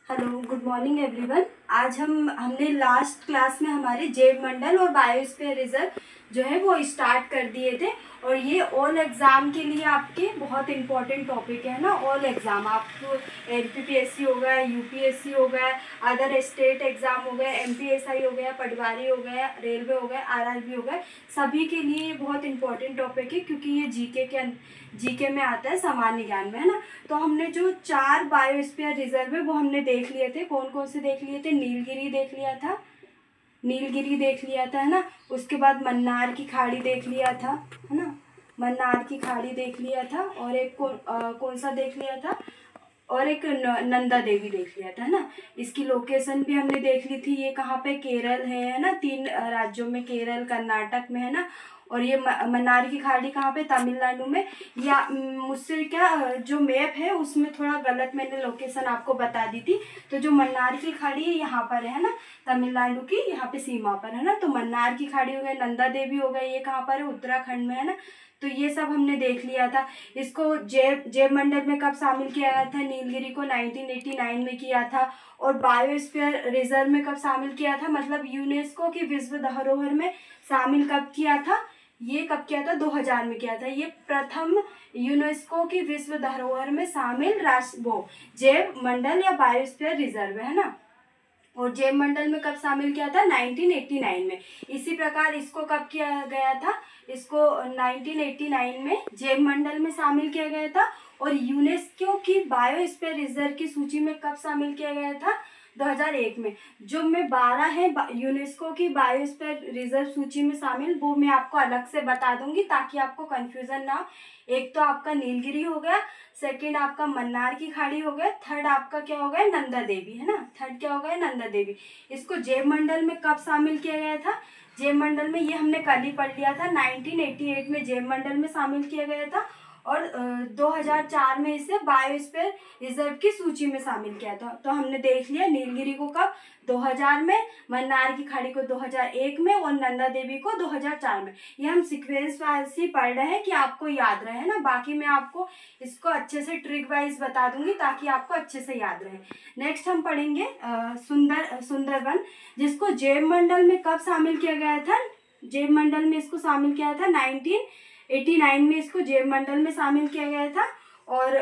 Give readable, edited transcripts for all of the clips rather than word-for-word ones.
Hello, good morning everyone. आज हमने last class में हमारे जैव मंडल और बायोस्फीयर रिजर्व जो है वो स्टार्ट कर दिए थे। और ये ऑल एग्ज़ाम के लिए आपके बहुत इंपॉर्टेंट टॉपिक है ना। ऑल एग्ज़ाम आपको एलपीपीएससी हो गया, यूपीएससी हो गया, अदर स्टेट एग्ज़ाम हो गया, एमपीएसआई हो गया, पटवारी हो गया, रेलवे हो गया, आरआरबी हो गया, सभी के लिए ये बहुत इंपॉर्टेंट टॉपिक है क्योंकि ये जीके में आता है, सामान्य ज्ञान में, है ना। तो हमने जो 4 बायोस्फीयर रिजर्व है वो हमने देख लिए थे। कौन कौन से देख लिए थे? नीलगिरी देख लिया था, है ना। उसके बाद मन्नार की खाड़ी देख लिया था, है ना। मन्नार की खाड़ी देख लिया था। और एक कौन सा देख लिया था? और एक नंदा देवी देख लिया था, है ना। इसकी लोकेशन भी हमने देख ली थी। ये कहाँ पे? केरल है ना। 3 राज्यों में, केरल, कर्नाटक में, है ना। और ये मन्नार की खाड़ी कहाँ पे? तमिलनाडु में। या मुझसे क्या जो मैप है उसमें थोड़ा गलत मैंने लोकेशन आपको बता दी थी। तो जो मन्नार की खाड़ी है यहाँ पर है ना, तमिलनाडु की यहाँ पे सीमा पर, है ना। तो मन्नार की खाड़ी हो गई, नंदा देवी हो गई, ये कहाँ पर है? उत्तराखंड में, है ना। तो ये सब हमने देख लिया था। इसको जैव मंडल में कब शामिल किया गया था? नीलगिरी को 1989 में किया था। और बायोस्फीयर रिजर्व में कब शामिल किया था? मतलब यूनेस्को की विश्व धरोहर में शामिल कब किया था? ये कब किया था? 2000 में किया था। ये प्रथम यूनेस्को की विश्व धरोहर में शामिल राष्ट्र जैव मंडल या बायोस्फीयर रिजर्व है ना। और जैव मंडल में कब शामिल किया था? 1989 में। इसी प्रकार इसको कब किया गया था? इसको 1989 में जैव मंडल में शामिल किया गया था। और यूनेस्को की बायोस्फीयर रिजर्व की सूची में कब शामिल किया गया था? 2001 में। जो मैं 12 है यूनेस्को की बायोस्फीयर रिजर्व सूची में शामिल, वो मैं आपको अलग से बता दूंगी ताकि आपको कंफ्यूजन ना हो। एक तो आपका नीलगिरी हो गया, सेकंड आपका मन्नार की खाड़ी हो गया, थर्ड आपका क्या हो गया? नंदा देवी, है ना। थर्ड क्या हो गया? नंदा देवी। इसको जैव मंडल में कब शामिल किया गया था? जैव मंडल में, ये हमने कल ही पढ़ लिया था, 1988 में जैव मंडल में शामिल किया गया था। और 2004 में इसे बायोस्फीयर रिजर्व की सूची में शामिल किया था। तो हमने देख लिया नीलगिरी को कब? 2000 में, मन्नार की खाड़ी को 2001 में, और नंदा देवी को 2004 में। ये हम सीक्वेंस वाइज ही पढ़ रहे हैं कि आपको याद रहे, ना। बाकी मैं आपको इसको अच्छे से ट्रिक वाइज बता दूंगी ताकि आपको अच्छे से याद रहे। नेक्स्ट हम पढ़ेंगे सुंदरवन, जिसको जैव मंडल में कब शामिल किया गया था? जैव मंडल में इसको शामिल किया था 1989 में, इसको जैव मंडल में शामिल किया गया था। और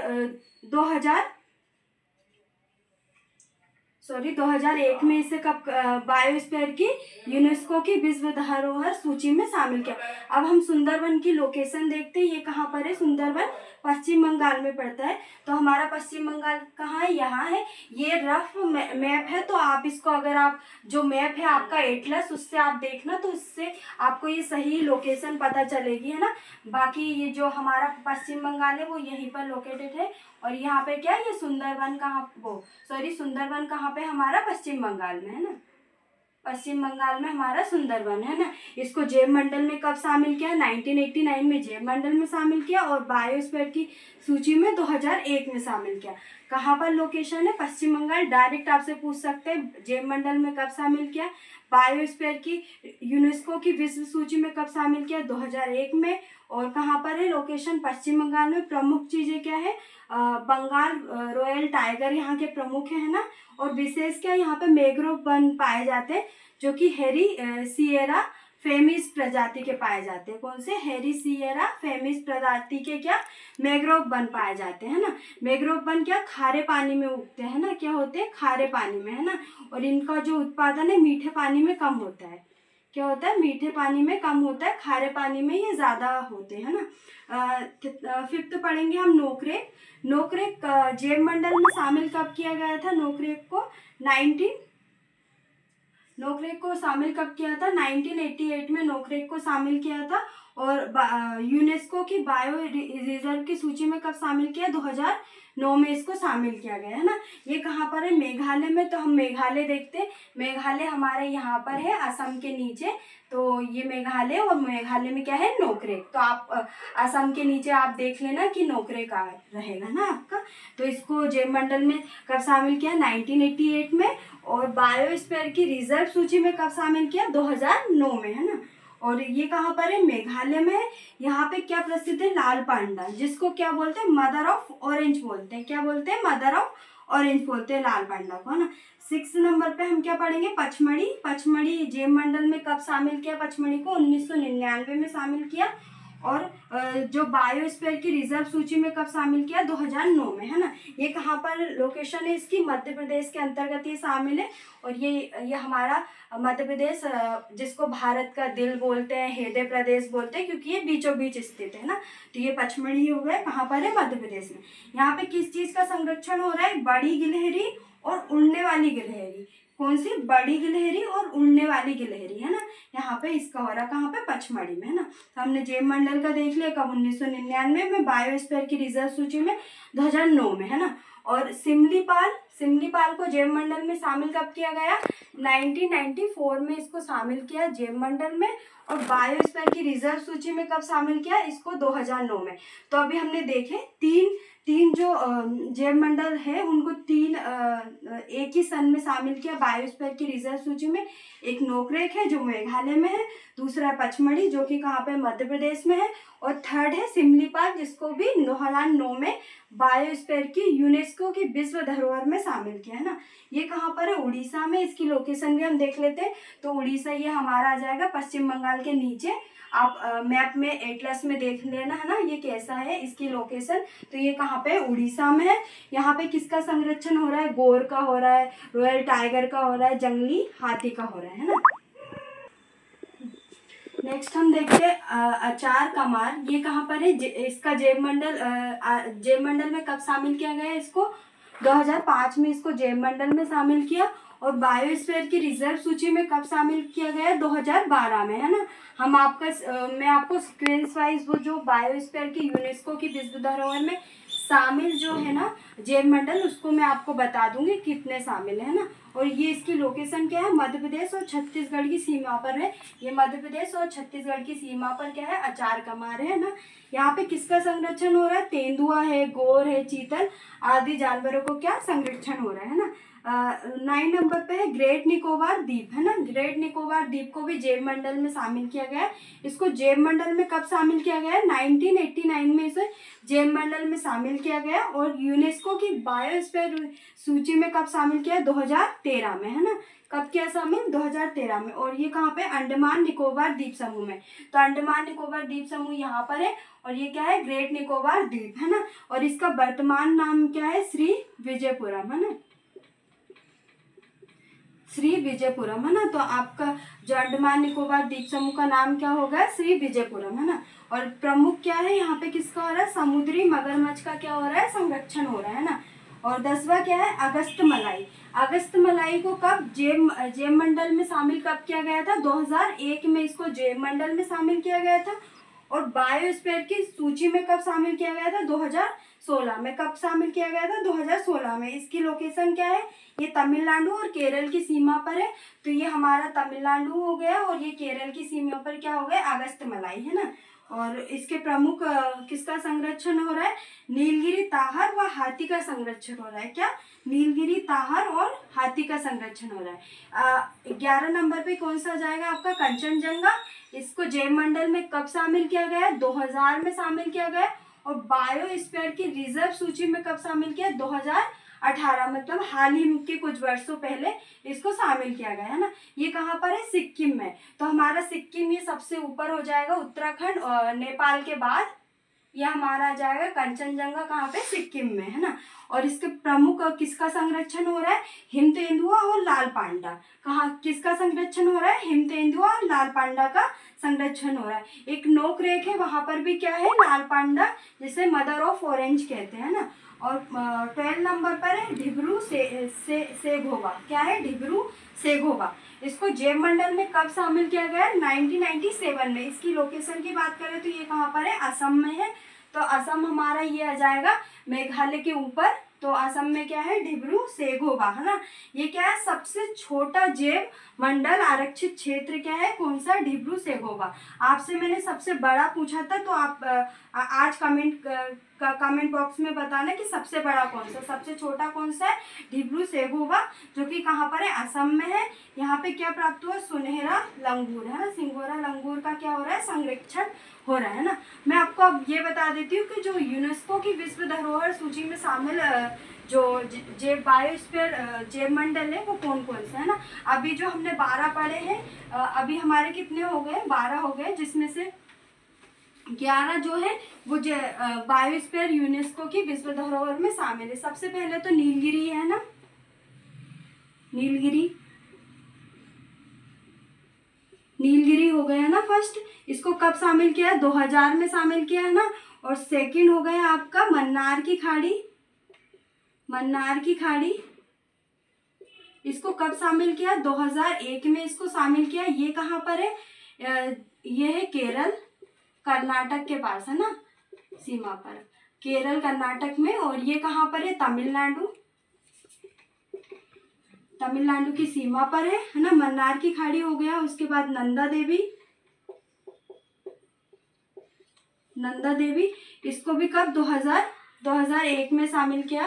2001 में इसे कब बायोस्फीयर की यूनेस्को की विश्व धरोहर सूची में शामिल किया। अब हम सुंदरवन की लोकेशन देखते हैं। ये कहाँ पर है? सुंदरवन पश्चिम बंगाल में पड़ता है। तो हमारा पश्चिम बंगाल कहाँ है? यहाँ है। ये रफ मैप है, तो आप इसको, अगर आप जो मैप है आपका एटलस, उससे आप देखना, तो इससे आपको ये सही लोकेशन पता चलेगी, है ना। बाकी ये जो हमारा पश्चिम बंगाल है वो यहीं पर लोकेटेड है। और यहाँ पे क्या है? ये सुंदरवन सुंदरवन कहाँ पे? हमारा पश्चिम बंगाल में, है ना। पश्चिम बंगाल में हमारा सुंदरवन है ना। इसको जैव मंडल में कब शामिल किया? 1989 में जैव मंडल में शामिल किया। और बायोस्फीयर की सूची में 2001 में शामिल किया। कहाँ पर लोकेशन है? पश्चिम बंगाल। डायरेक्ट आपसे पूछ सकते हैं जैव मंडल में कब शामिल किया, बायोस्फीयर की यूनेस्को की विश्व सूची में कब शामिल किया? 2001 में। और कहाँ पर है लोकेशन? पश्चिम बंगाल में। प्रमुख चीजें क्या है? बंगाल रॉयल टाइगर यहाँ के प्रमुख है ना। और विशेष क्या, यहाँ पे मैंग्रोव वन पाए जाते हैं जो कि हेरी सिएरा फेमिस प्रजाति के पाए जाते हैं। कौन से? हेरी सिएरा फेमिस प्रजाति के क्या? मैंग्रोव वन पाए जाते हैं ना। मैंग्रोव वन क्या? खारे पानी में उगते हैं ना। क्या होते हैं? खारे पानी में, है ना। और इनका जो उत्पादन है मीठे पानी में कम होता है। क्या होता है? मीठे पानी में कम होता है, खारे पानी में ये ज्यादा होते हैं ना। फिफ्थ पढ़ेंगे हम नोकरेक। नोकरेक जैव मंडल में शामिल कब किया गया था? नोकरेक को शामिल कब किया था? 1988 में नोकरेक को शामिल किया था। और यूनेस्को की बायो रिजर्व की सूची में कब शामिल किया? 2009 में इसको शामिल किया गया, है ना। ये कहाँ पर है? मेघालय में। तो हम मेघालय देखते हैं। मेघालय हमारे यहाँ पर है, असम के नीचे। तो ये मेघालय, और मेघालय में क्या है? नोकरेक। तो आप असम के नीचे आप देख लेना कि नोकरेक रहेगा ना आपका। तो इसको जैव मंडल में कब शामिल किया? 1988 में। और बायोस्फीयर की रिजर्व सूची में कब शामिल किया? 2009 में, है ना। और ये कहाँ पर है? मेघालय में। यहाँ पे क्या प्रसिद्ध है? लाल पांडा, जिसको क्या बोलते हैं? मदर ऑफ ऑरेंज बोलते हैं। क्या बोलते हैं? मदर ऑफ ऑरेंज बोलते हैं लाल पांडा को, है ना। 6 नंबर पे हम क्या पढ़ेंगे, पचमढ़ी। पचमढ़ी जैव मंडल में कब शामिल किया, पचमढ़ी को 1999 में शामिल किया। और जो बायोस्फीयर की रिजर्व सूची में कब शामिल किया, 2009 में, है ना। ये कहाँ पर लोकेशन है इसकी, मध्य प्रदेश के अंतर्गत ये शामिल है। और ये हमारा मध्य प्रदेश, जिसको भारत का दिल बोलते हैं, हृदय प्रदेश बोलते हैं, क्योंकि ये बीचों बीच स्थित है ना। तो ये पचमढ़ी हो गया, कहाँ पर है, मध्य प्रदेश में। यहाँ पे किस चीज का संरक्षण हो रहा है, बड़ी गिलहरी और उड़ने वाली गिलहरी। कौन सी, बड़ी गिलहरी और उड़ने वाली गिलहरी, है ना। यहाँ पे इसका हो रहा, कहाँ पे, पचमढ़ी में, है ना। तो हमने जैव मंडल का देख लिया, कब, 1999 में। बायोस्फीयर की रिजर्व सूची में 2009 में, है ना। और सिमलीपाल को जैव मंडल में शामिल कब किया गया, 1994 में इसको शामिल किया जैव मंडल में। और बायोस्फीयर की रिजर्व सूची में कब शामिल किया, इसको 2009 में। तो अभी हमने देखे तीन जो जैव मंडल है उनको एक ही सन में शामिल किया बायोस्फीयर की रिजर्व सूची में। एक नोकरेक है जो मेघालय में है, दूसरा है पचमढ़ी जो कि कहाँ पे, मध्य प्रदेश में है, और थर्ड है सिमलीपाल जिसको भी 2009 में बायोस्फीयर की यूनेस्को की विश्व धरोहर में शामिल किया, है ना। ये कहाँ पर है, उड़ीसा में। इसकी लोकेशन भी हम देख लेते हैं। तो उड़ीसा ये हमारा आ जाएगा पश्चिम बंगाल के नीचे। आप मैप में, एटलस में देख लेना, है ना, ये कैसा है इसकी लोकेशन। तो ये कहाँ पे, उड़ीसा में है। यहाँ पे किसका संरक्षण हो रहा है, गोर का हो रहा है, रॉयल टाइगर का हो रहा है, जंगली हाथी का हो रहा है ना। नेक्स्ट हम देखते हैं अचार कमार। ये कहाँ पर है, इसका जैव मंडल में कब शामिल किया गया है, इसको 2005 में इसको जैव मंडल में शामिल किया। और बायोस्फीयर की रिजर्व सूची में कब शामिल किया गया, 2012 में, है ना। मैं आपको सीक्वेंस वाइज वो जो बायोस्फीयर की यूनेस्को की विश्व धरोहर में शामिल जो है ना जैव मंडल, उसको मैं आपको बता दूंगी कितने शामिल है ना। और ये इसकी लोकेशन क्या है, मध्य प्रदेश और छत्तीसगढ़ की सीमा पर है। ये मध्य प्रदेश और छत्तीसगढ़ की सीमा पर क्या है, अचार कमार है ना। यहाँ पे किसका संरक्षण हो रहा है, तेंदुआ है, गोर है, चीतल आदि जानवरों को क्या संरक्षण हो रहा है ना। 9 नंबर पे है ग्रेट निकोबार द्वीप, है ना। ग्रेट निकोबार द्वीप को भी जैव मंडल में शामिल किया गया है। इसको जैव मंडल में कब शामिल किया गया है, 1989 में इसे जैव मंडल में शामिल किया गया। और यूनेस्को की बायोस्फीयर सूची में कब शामिल किया, 2013 में, है ना। कब किया शामिल, 2013 में। और ये कहाँ पे, अंडमान निकोबार द्वीप समूह में। तो अंडमान निकोबार द्वीप समूह यहाँ पर है। और ये क्या है, ग्रेट निकोबार द्वीप, है ना। और इसका वर्तमान नाम क्या है, श्री विजयपुरम, है ना, श्री विजयपुरम, है ना। तो आपका जो अंडमान निकोबार द्वीप समूह का नाम क्या होगा, श्री विजयपुरम, है ना। और प्रमुख क्या है यहाँ पे, किसका हो रहा है, समुद्री मगरमच्छ का क्या हो रहा है, संरक्षण हो रहा है ना। और 10वां क्या है, अगस्त मलाई। अगस्त मलाई को कब जैव मंडल में शामिल कब किया गया था, 2001 में इसको जैव मंडल में शामिल किया गया था। और बायोस्फीयर की सूची में कब शामिल किया गया था, 2016 में। कब शामिल किया गया था, 2016 में। इसकी लोकेशन क्या है, ये तमिलनाडु और केरल की सीमा पर है। तो ये हमारा तमिलनाडु हो गया और ये केरल की सीमा पर क्या हो गया, अगस्त मलाई, है ना। और इसके प्रमुख किसका संरक्षण हो रहा है, नीलगिरी ताहर व हाथी का संरक्षण हो रहा है। क्या, नीलगिरी ताहर और हाथी का संरक्षण हो रहा है। 11 नंबर पे कौन सा जाएगा आपका, कंचनजंगा। इसको जैव मंडल में कब शामिल किया गया, 2000 में शामिल किया गया। और बायोस्फीयर की रिजर्व सूची में कब शामिल किया, 2018, मतलब हाल ही के कुछ वर्षों पहले इसको शामिल किया गया, है ना। ये कहाँ पर है, सिक्किम में। तो हमारा सिक्किम ये सबसे ऊपर हो जाएगा, उत्तराखंड और नेपाल के बाद यह हमारा आ जाएगा कंचनजंगा, कहाँ पे, सिक्किम में, है ना। और इसके प्रमुख किसका संरक्षण हो रहा है, हिम तेंदुआ और लाल पांडा। कहाँ किसका संरक्षण हो रहा है, हिम तेंदुआ और लाल पांडा का संरक्षण हो रहा है। एक नोक रेख है, वहां पर भी क्या है, लाल पांडा, जिसे मदर ऑफ ऑरेंज कहते हैं ना। और 12 नंबर पर है ढिब्रू सेगोवा। क्या है, ढिब्रू सेगोवा। इसको जैव मंडल में कब शामिल किया गया, 1997 में। इसकी लोकेशन की बात करें तो ये कहाँ पर है, असम में है। तो असम हमारा ये आ जाएगा मेघालय के ऊपर। तो असम में क्या है, ढिब्रू सेगोवा, है ना। ये क्या है, सबसे छोटा जैव मंडल आरक्षित क्षेत्र क्या है, कौन सा, ढिब्रू सेगोवा। आपसे मैंने सबसे बड़ा पूछा था, तो आप आज कमेंट बॉक्स में बताना कि सबसे बड़ा कौन सा, सबसे छोटा कौन सा है, ढिब्रू सेगोवा, जो कि कहाँ पर है, असम में है। यहाँ पे क्या प्राप्त हुआ, सुनहरा लंगूर, है ना। सिंगोरा लंगूर का क्या हो रहा है, संरक्षण हो रहा है ना। मैं आपको अब ये बता देती हूँ कि जो यूनेस्को की विश्व धरोहर सूची में शामिल जो जैव बायोस्फीयर जैव मंडल है वो कौन कौन से है ना। अभी जो हमने 12 पढ़े हैं, अभी हमारे कितने हो गए, 12 हो गए, जिसमें से 11 जो है वो बायोस्फीयर यूनेस्को की विश्व धरोहर में शामिल है। सबसे पहले तो नीलगिरी है ना, नीलगिरी हो गया है ना फर्स्ट। इसको कब शामिल किया है, 2000 में शामिल किया है ना। और सेकंड हो गया आपका मन्नार की खाड़ी, इसको कब शामिल किया, 2001 में इसको शामिल किया। ये कहाँ पर है, ये है केरल कर्नाटक के पास है ना, सीमा पर, केरल कर्नाटक में। और ये कहाँ पर है, तमिलनाडु की सीमा पर है ना। मन्नार की खाड़ी हो गया। उसके बाद नंदा देवी, इसको भी कब, 2001 में शामिल किया।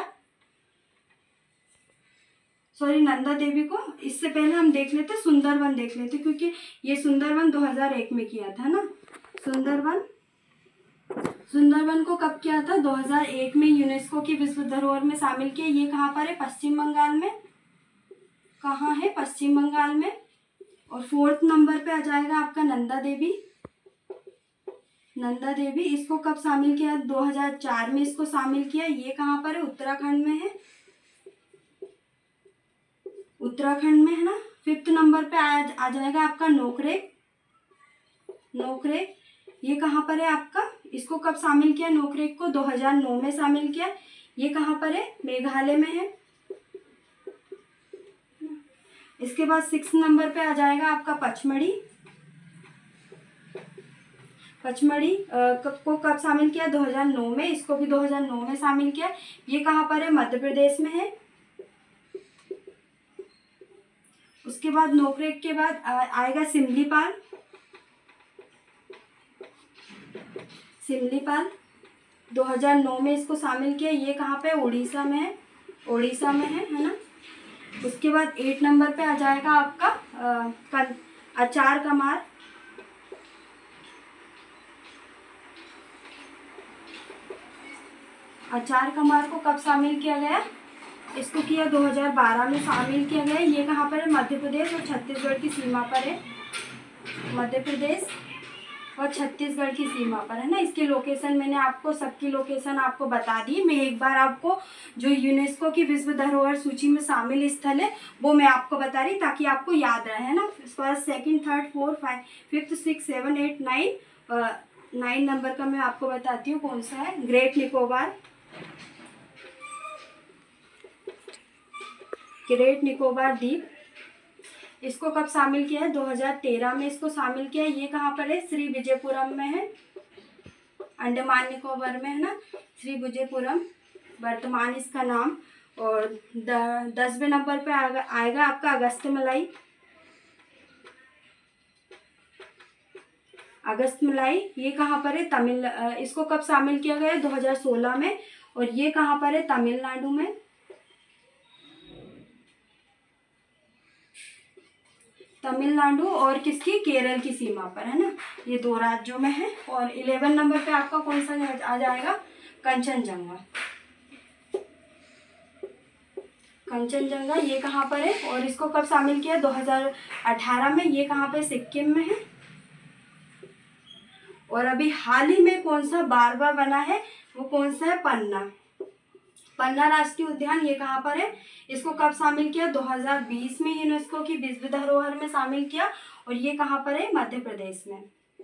सॉरी, नंदा देवी को इससे पहले हम देख लेते, सुंदरवन देख लेते, क्योंकि ये सुंदरवन 2001 में किया था ना। सुंदरवन को कब किया था, 2001 में यूनेस्को की विश्व धरोहर में शामिल किया। ये कहाँ पर है, पश्चिम बंगाल में। कहाँ है, पश्चिम बंगाल में। और 4th नंबर पे आ जाएगा आपका नंदा देवी, इसको कब शामिल किया, 2004 में इसको शामिल किया। ये कहाँ पर है, उत्तराखंड में है, है ना। 5th नंबर पे आ जाएगा आपका नोकरेक, ये कहाँ पर है आपका, इसको कब शामिल किया, नोकरेक को 2009 में शामिल किया। ये कहाँ पर है, मेघालय में है। इसके बाद 6th नंबर पे आ जाएगा आपका पचमढ़ी, को कब शामिल किया, 2009 में, इसको भी 2009 में शामिल किया। ये कहाँ पर है, मध्य प्रदेश में है। उसके बाद नोकरेक के बाद आएगा सिमलीपाल, 2009 में इसको शामिल किया। ये कहाँ पे, उड़ीसा में है, है ना। उसके बाद 8 नंबर पे आ जाएगा आपका अचार कमार, को कब शामिल किया गया, इसको किया 2012 में शामिल किया गया। ये कहाँ पर है, मध्य प्रदेश और छत्तीसगढ़ की सीमा पर है, की सीमा पर है ना। इसकी लोकेशन मैंने आपको, सबकी लोकेशन आपको बता दी। मैं एक बार आपको जो यूनेस्को की विश्व धरोहर सूची में शामिल स्थल है वो मैं आपको बता रही, ताकि आपको याद रहे, है ना। फर्स्ट, सेकंड, थर्ड, 4, 5, 5, 6, 7, 8, 9 नंबर का मैं आपको बताती हूँ कौन सा है। ग्रेट निकोबार द्वीप, इसको कब शामिल किया है, 2013 में इसको शामिल किया है। ये कहाँ पर है, श्री विजयपुरम में है, अंडमान निकोबार में है ना, श्री विजयपुरम वर्तमान इसका नाम। और 10वें नंबर पे आएगा आपका अगस्त मलाई, ये कहाँ पर है, इसको कब शामिल किया गया है, 2016 में। और ये कहाँ पर है, तमिलनाडु में, और किसकी, केरल की सीमा पर, है ना। ये 2 राज्यों में है। और 11 नंबर पे आपका कौन सा आ जाएगा, कंचनजंगा, ये कहाँ पर है, और इसको कब शामिल किया, 2018 में। ये कहाँ पे, सिक्किम में है। और अभी हाल ही में कौन सा बार बना है, वो कौन सा है, पन्ना राष्ट्रीय उद्यान, ये कहाँ पर है, इसको कब शामिल किया, 2020 में यूनेस्को की विश्व धरोहर में शामिल किया। और ये कहाँ पर है, मध्य प्रदेश में।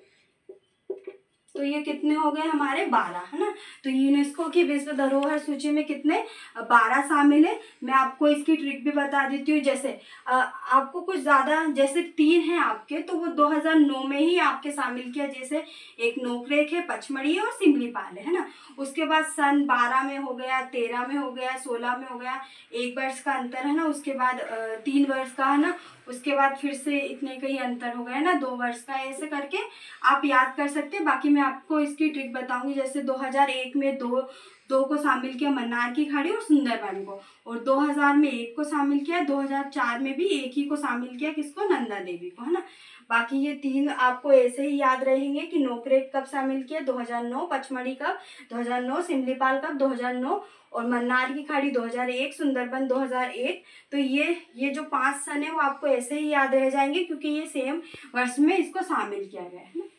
तो ये कितने हो गए हमारे, 12, है ना। तो यूनेस्को की विश्व धरोहर सूची में कितने, 12 शामिल है। मैं आपको इसकी ट्रिक भी बता देती हूँ। जैसे आपको कुछ ज़्यादा, जैसे 3 हैं आपके, तो वो 2009 में ही आपके शामिल किया। जैसे एक नोकरेक है, पचमढ़ी है और सिमलीपाल है ना। उसके बाद सन 12 में हो गया, 13 में हो गया, 16 में हो गया, 1 वर्ष का अंतर है ना। उसके बाद 3 वर्ष का, है ना। उसके बाद फिर से इतने का ही अंतर हो गया ना, 2 वर्ष का। ऐसे करके आप याद कर सकते हैं। बाकी मैं आपको इसकी ट्रिक बताऊंगी। जैसे 2001 में दो को शामिल किया, मन्नार की खाड़ी और सुंदरवन को। और 2000 में 1 को शामिल किया, 2004 में भी 1 ही को शामिल किया, किसको, नंदा देवी को, है ना। बाकी ये 3 आपको ऐसे ही याद रहेंगे कि नोकरेक कब शामिल किया, 2009, पचमढ़ी कब, 2009, सिमलीपाल कब, 2009, और मन्नार की खाड़ी 2001, सुंदरबन 2001। तो ये जो 5 सन है वो आपको ऐसे ही याद रह जाएंगे क्योंकि ये सेम वर्ष में इसको शामिल किया गया है ना।